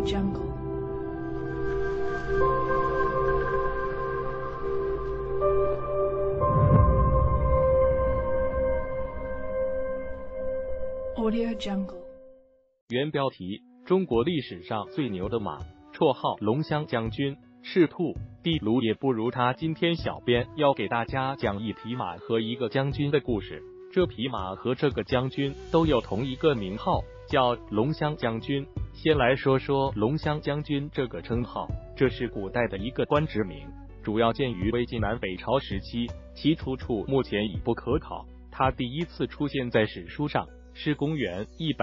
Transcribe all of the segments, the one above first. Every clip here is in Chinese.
Jungle. Audio Jungle. 原标题：中国历史上最牛的马，绰号龙骧将军，赤兔、地卢也不如他。今天小编要给大家讲一匹马和一个将军的故事。这匹马和这个将军都有同一个名号，叫龙骧将军。先来说说龙骧将军这个称号，这是古代的一个官职名，主要见于魏晋南北朝时期，其出处目前已不可考。他第一次出现在史书上是公元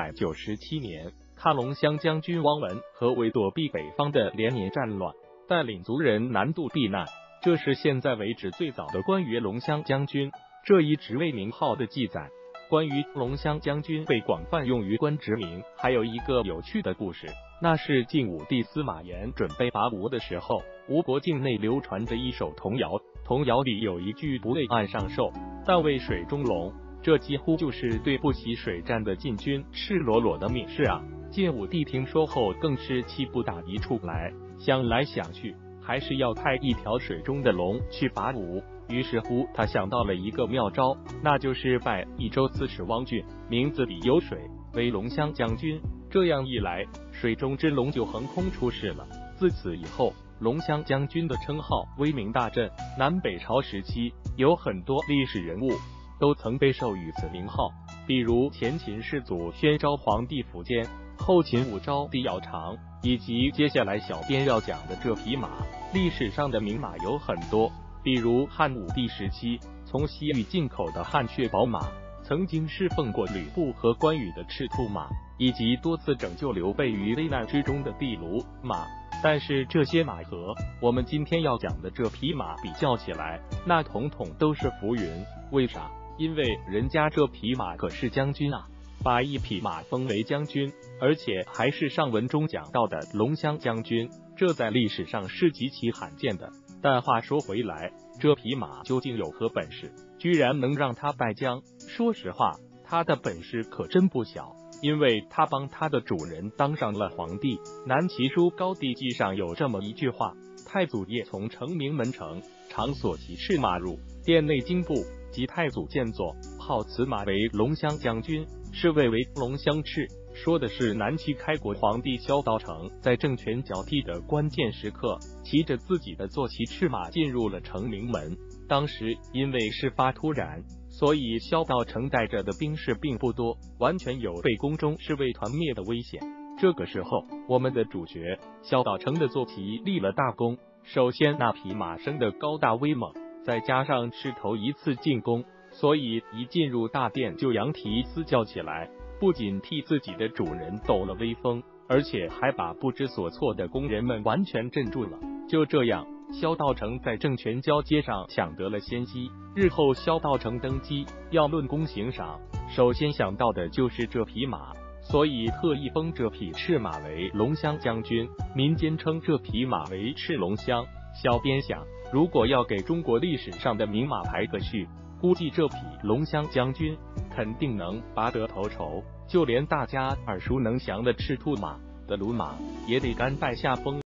197年，看龙骧将军汪文和为躲避北方的连年战乱，带领族人南渡避难。这是现在为止最早的关于龙骧将军这一职位名号的记载。关于龙骧将军被广泛用于官职名，还有一个有趣的故事，那是晋武帝司马炎准备伐吴的时候，吴国境内流传着一首童谣，童谣里有一句不为岸上兽，但为水中龙，这几乎就是对不起水战的晋军赤裸裸的蔑视啊！晋武帝听说后更是气不打一处来，想来想去，还是要派一条水中的龙去伐吴。于是乎，他想到了一个妙招，那就是拜益州刺史汪俊，名字里有水，为龙骧将军。这样一来，水中之龙就横空出世了。自此以后，龙骧将军的称号威名大振。南北朝时期，有很多历史人物都曾被授予此名号，比如前秦世祖宣昭皇帝苻坚，后秦武昭帝姚苌，以及接下来小编要讲的这匹马。历史上的名马有很多，比如汉武帝时期从西域进口的汗血宝马，曾经侍奉过吕布和关羽的赤兔马，以及多次拯救刘备于危难之中的地卢马。但是这些马和我们今天要讲的这匹马比较起来，那统统都是浮云。为啥？因为人家这匹马可是将军啊，把一匹马封为将军，而且还是上文中讲到的龙骧将军，这在历史上是极其罕见的。但话说回来，这匹马究竟有何本事，居然能让他拜将？说实话，他的本事可真不小，因为他帮他的主人当上了皇帝。南齐书高帝纪上有这么一句话：太祖夜从城明门城，常所骑赤马入殿内经部，及太祖见坐，号此马为龙骧将军，是谓为龙骧赤。说的是南齐开国皇帝萧道成在政权交替的关键时刻，骑着自己的坐骑赤马进入了城明门。当时因为事发突然，所以萧道成带着的兵士并不多，完全有被宫中侍卫团灭的危险。这个时候，我们的主角萧道成的坐骑立了大功。首先那匹马生的高大威猛，再加上是头一次进宫，所以一进入大殿就扬蹄嘶叫起来，不仅替自己的主人抖了威风，而且还把不知所措的宫人们完全镇住了。就这样，萧道成在政权交接上抢得了先机。日后萧道成登基，要论功行赏，首先想到的就是这匹马，所以特意封这匹赤马为龙骧将军，民间称这匹马为赤龙骧。小编想，如果要给中国历史上的名马排个序，估计这匹龙骧将军肯定能拔得头筹，就连大家耳熟能详的赤兔马的卢马也得甘拜下风。